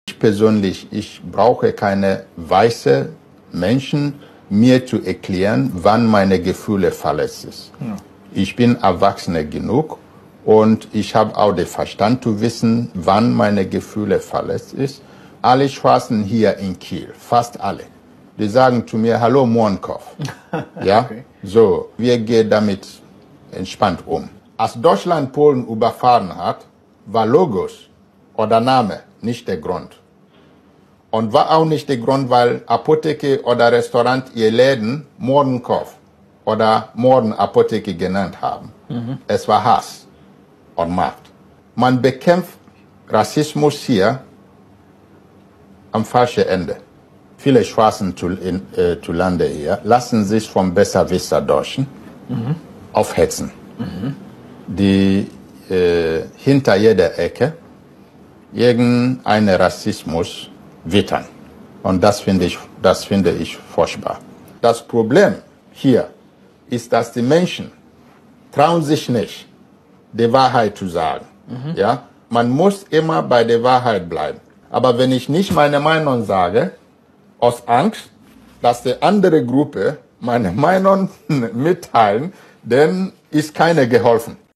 Ich persönlich, ich brauche keine weißen Menschen, mir zu erklären, wann meine Gefühle verletzt sind. Ja. Ich bin erwachsen genug und ich habe auch den Verstand zu wissen, wann meine Gefühle verletzt sind. Alle Schwarzen hier in Kiel, fast alle, die sagen zu mir, hallo Mohrenkopf. Ja, okay. So, wir gehen damit entspannt um. Als Deutschland Polen überfahren hat, war Logos oder Name nicht der Grund. Und war auch nicht der Grund, weil Apotheke oder Restaurant ihr Läden Mohrenkopf oder Mohrenapotheke genannt haben. Es war Hass und Macht. Man bekämpft Rassismus hier am falschen Ende. Viele Schwarzen zu Lande hier lassen sich vom Besserwisser-Deutschen aufhetzen, die hinter jeder Ecke irgendeinen Rassismus wittern. Und das finde ich furchtbar. Das Problem hier ist, dass die Menschen trauen sich nicht, die Wahrheit zu sagen. Ja? Man muss immer bei der Wahrheit bleiben. Aber wenn ich nicht meine Meinung sage, aus Angst, dass die andere Gruppe meine Meinung mitteilen, dann ist keiner geholfen.